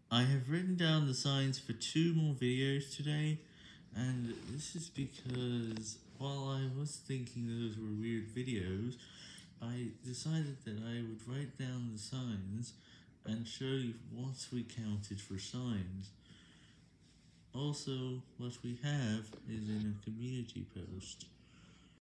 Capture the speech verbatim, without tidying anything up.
I have written down the signs for two more videos today, and this is because while I was thinking those were weird videos, I decided that I would write down the signs and show you what we counted for signs. Also, what we have is in a community post.